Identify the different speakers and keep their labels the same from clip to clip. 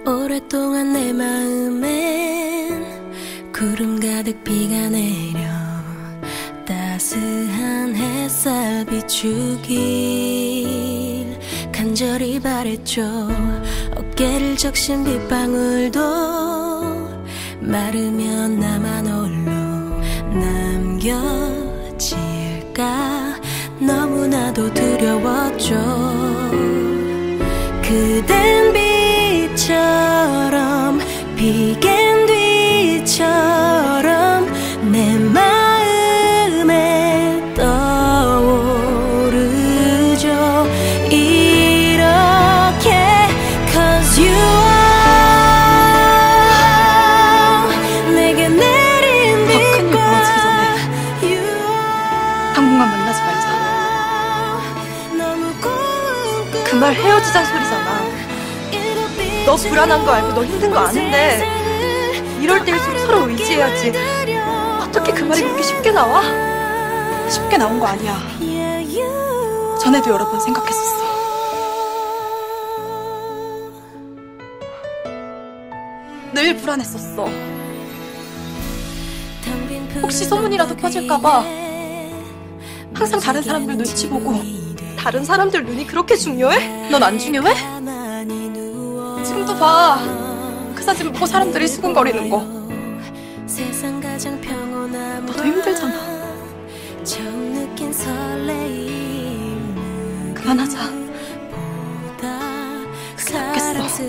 Speaker 1: 오랫동안 내 마음엔 구름 가득 비가 내려 따스한 햇살 비추길 간절히 바랬죠. 어깨를 적신 빗방울도 마르면 나만 홀로 남겨질까 너무나도 두려웠죠. 그댄 빛처럼 비겐 뒤처럼 내 마음에 떠오르죠. 이렇게 Cause you are 내게 내린 빛과
Speaker 2: 당분간 만나지 말자. 그 말 헤어지자 소리잖아. 너 불안한 거 알고 너 힘든 거 아는데 이럴 때일수록 서로 의지해야지. 어떻게 그 말이 그렇게 쉽게 나와? 쉽게 나온 거 아니야. 전에도 여러 번 생각했었어. 늘 불안했었어. 혹시 소문이라도 펴질까봐 항상 다른 사람들 눈치 보고. 다른 사람들 눈이 그렇게 중요해? 넌 안 중요해? 지금도 봐. 그 사진 보고 사람들이 수근거리는 거. 너도 힘들잖아. 그만하자. 그게 낫겠어.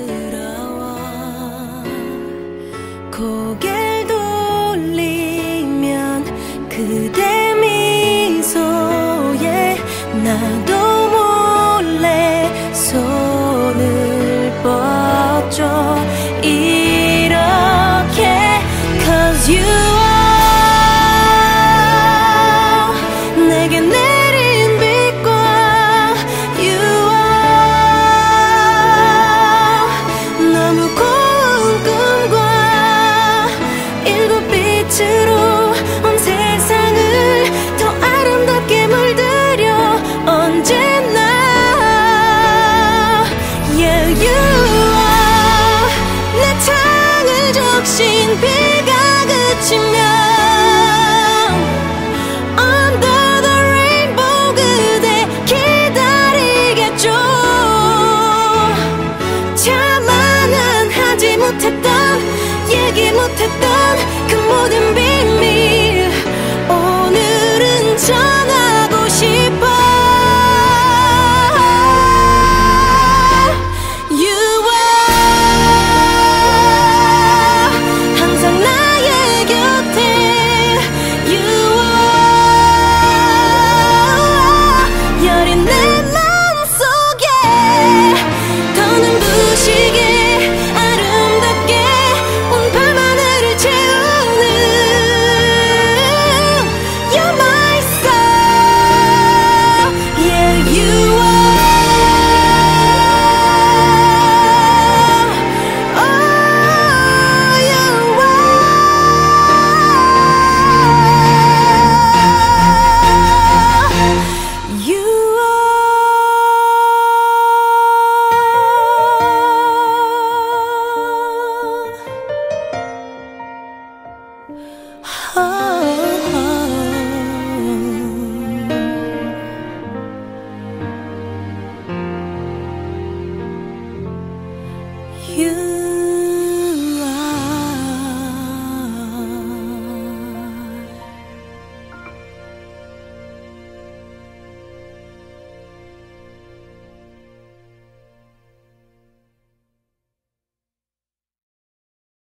Speaker 1: 고개를 돌리면 그대 미소에 나도 몰래 손을 뻗죠. 이렇게 Cause you are 내게 내린 빛과 You are 너무 고운 꿈과 일곱 빛으로 온 세상을 더 아름답게 물들여 언제나 Yeah you are 내 창을 적신 비가 그치면 Under the rainbow 그대 기다리겠죠. 차마는 하지 못했던 얘기 못했던 그 모든 비밀 오늘은 전하고 싶어. You are 항상 나의 곁에 You are 여린 내 맘속에 더 눈부시게 아름답게 온 밤하늘을 채우는 You're my soul Yeah you are Oh you are You are You